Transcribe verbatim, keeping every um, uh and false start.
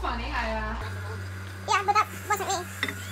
ฝั่งนี้ใครอะ Yeah, but that wasn't me.